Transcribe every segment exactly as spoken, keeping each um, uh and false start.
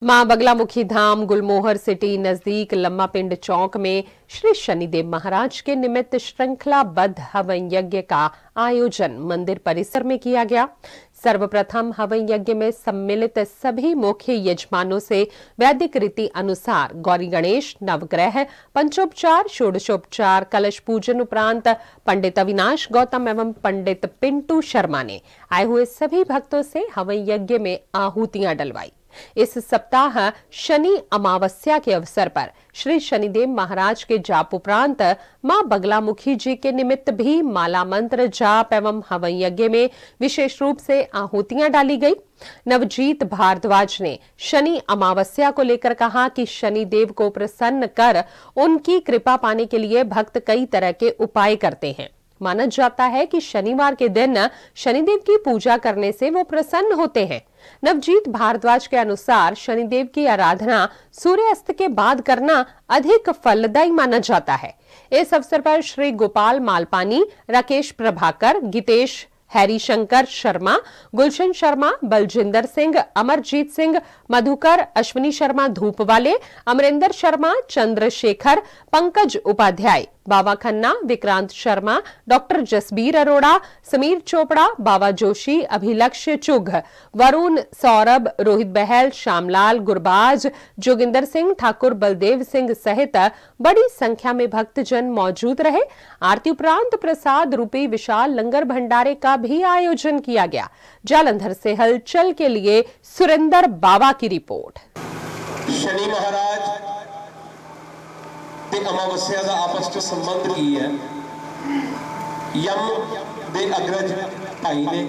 मां बगलामुखी धाम गुलमोहर सिटी नजदीक लम्मा पिंड चौक में श्री शनिदेव महाराज के निमित्त श्रृंखलाबद्ध हवन यज्ञ का आयोजन मंदिर परिसर में किया गया। सर्वप्रथम हवन यज्ञ में सम्मिलित सभी मुख्य यजमानों से वैदिक रीति अनुसार गौरी गणेश नवग्रह पंचोपचार षोडशोपचार कलश पूजन उपरांत पंडित अविनाश गौतम एवं पंडित पिंटू शर्मा ने आए हुए सभी भक्तों से हवन यज्ञ में आहुतियां डलवाई। इस सप्ताह शनि अमावस्या के अवसर पर श्री शनिदेव महाराज के जाप उपरांत मां बगलामुखी जी के निमित्त भी माला मंत्र जाप एवं हवन यज्ञ में विशेष रूप से आहुतियां डाली गई। नवजीत भारद्वाज ने शनि अमावस्या को लेकर कहा कि शनिदेव को प्रसन्न कर उनकी कृपा पाने के लिए भक्त कई तरह के उपाय करते हैं। माना जाता है कि शनिवार के दिन शनिदेव की पूजा करने से वो प्रसन्न होते हैं। नवजीत भारद्वाज के अनुसार शनिदेव की आराधना सूर्यास्त के बाद करना अधिक फलदायी माना जाता है। इस अवसर पर श्री गोपाल मालपानी, राकेश प्रभाकर, गीतेश हैरीशंकर शर्मा, गुलशन शर्मा, बलजिंदर सिंह, अमरजीत सिंह, मधुकर, अश्विनी शर्मा धूपवाले, अमरिंदर शर्मा, चंद्रशेखर, पंकज उपाध्याय, बाबा खन्ना, विक्रांत शर्मा, डॉक्टर जसबीर अरोड़ा, समीर चोपड़ा, बाबा जोशी, अभिलक्ष्य चुघ, वरुण, सौरभ, रोहित बहल, श्यामलाल, गुरबाज, जोगिंदर सिंह, ठाकुर बलदेव सिंह सहित बड़ी संख्या में भक्तजन मौजूद रहे। आरती उपरांत प्रसाद रूपी विशाल लंगर भंडारे का भी आयोजन किया गया। जालंधर से हलचल के लिए सुरेंद्र बाबा की रिपोर्ट। शनि महाराज ते अमावस्या का आपस में संबंध की है। यम दे अग्रज भाई ने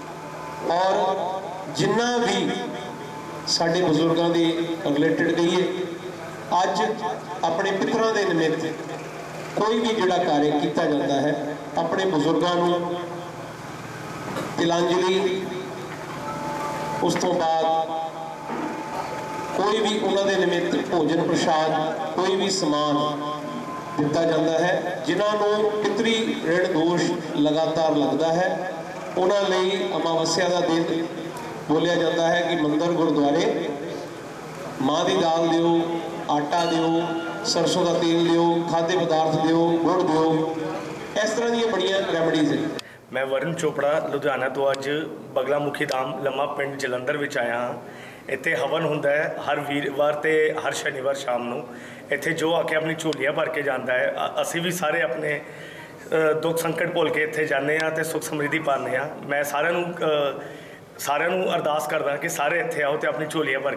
और जिन्ना भी साडे बुजुर्गों के रिलेटेड कहिए अज अपने पितरों के निमित्त कोई भी जिहड़ा कार्य किया जाता है अपने बुजुर्गों को तिलांजलि उस तो बाद कोई भी उन्होंने निमित्त भोजन प्रसाद कोई भी समान दिता जाता है। जिन्होंने पितरी ऋण दोष लगातार लगता है उन्होंने अमावस्या का दिन बोलिया जाता है कि मंदिर गुरुद्वारे माँ की दाल दियो, आटा दियो, सरसों का तेल दियो, खाद्य पदार्थ दियो, गुड़ दियो, इस तरह दी बड़ियां रेमडीज है। मैं वरुण चोपड़ा लुधियाना तो अज बगलामुखी धाम लम्मा पिंड जलंधर विच आया हाँ। इत्थे हवन हुंदा है हर वीरवार ते हर शनिवार शाम नूं। इत्थे जो आके अपनी झोलियां भर के जाता है। असी भी सारे अपने दुख संकट भुल के इत्थे जाने ते सुख समृद्धि पाने। मैं सारिਆਂ ਨੂੰ सारिਆਂ ਨੂੰ अरदास करदा कि सारे इत्थे आओ ते अपनी झोलियां भर